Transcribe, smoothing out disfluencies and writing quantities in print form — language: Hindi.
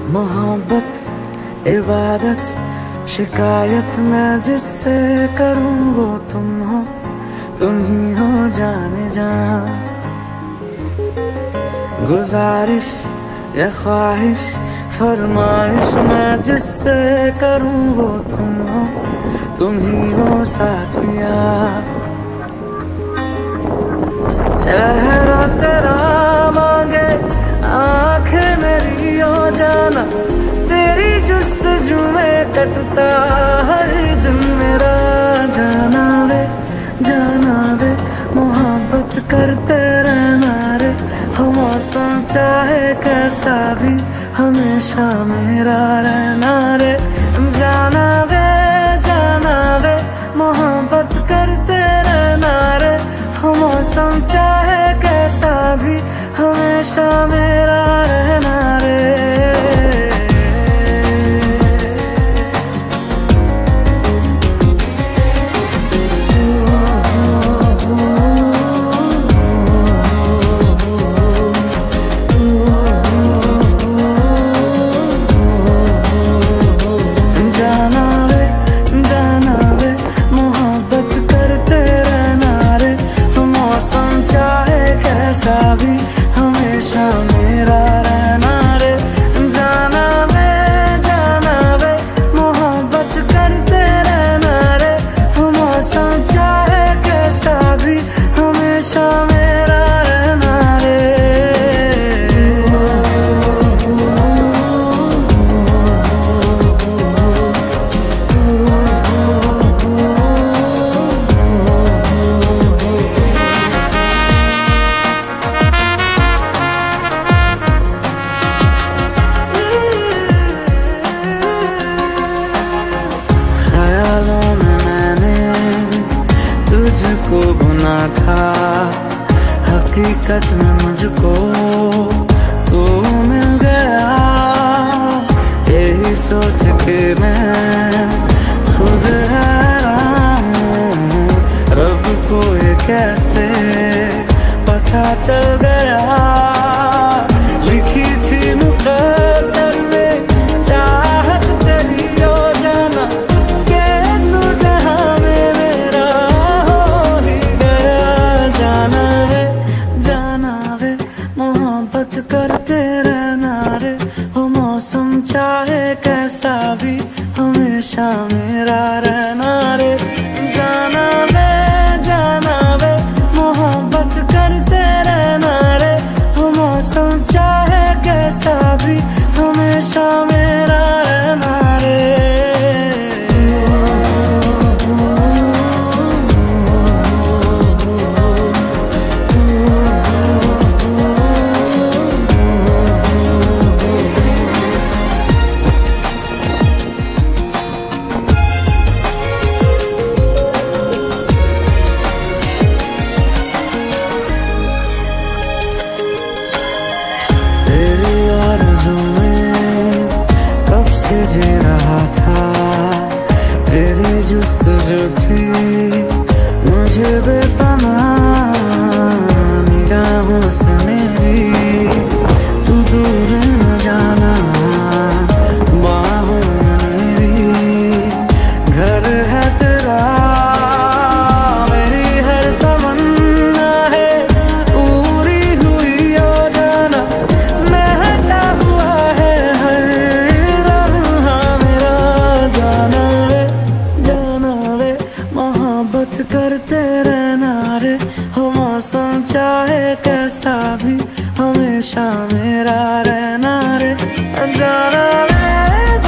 मोहब्बत इबादत शिकायत मैं जिससे करूं वो तुम हो, तुम ही हो जाने जा। गुजारिश या ख्वाहिश फरमाइश मैं जिससे करूं वो तुम हो, तुम ही हो साथिया। चेहरा तेरा मांगे आंखें मेरी हो जाना, तेरी जुस्तजू में कटता हर दिन मेरा। जाना वे मोहब्बत करते रहना रे, हो मौसम चाहे कैसा भी हमेशा मेरा रहना रे। जाना वे मोहब्बत करते रहना रे, हो मौसम चाहे कैसा भी हमेशा मेरा रहना रे। भी हमेशा मेरा रहना रे। जाना वे मोहब्बत करते रहना रे, मौसम चाहे कैसा भी हमेशा मेरा रहना रे। तुझको बुना था हकीकत में मुझको तू मिल गया, यही सोच के मैं खुद हैरान हूँ। रब को ये कैसे पता चल गया, लिखी थी मुकद्दर में चाहत तेरी हो जाना, के तू जहाँ में मेरा हो ही गया। जाना वे मोहब्बत करते रहना रे, हो मौसम चाहे कैसा भी हमेशा मेरा रहना रे। जाना वे मोहब्बत करते रहना रे, हो मौसम चाहे कैसा भी हमेशा मेरा रहना रे। जी रहा था तेरी जुस्तजू थी मुझे बेपनाह निगाहों से मेरी, तू दूर न जाना बाहों में मेरी। घर है तेरा मेरी हर तमन्ना है पूरी हुई हो जाना, महका हुआ है हर मोहब्बत करते रहना रे, हो मौसम चाहे कैसा भी हमेशा मेरा रहना रे। जाना